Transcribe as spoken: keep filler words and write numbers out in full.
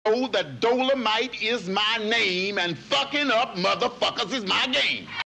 know that Dolemite is my name and fucking up motherfuckers is my game.